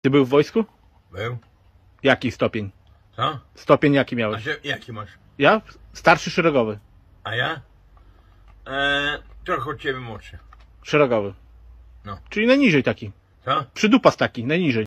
Ty był w wojsku? Był. Jaki stopień? Co? Stopień jaki A miałeś? jaki masz? Ja? Starszy szeregowy. A ja? Trochę od ciebie młodszy. Szeregowy. No. Czyli najniżej taki. Co? Przydupas taki, najniżej.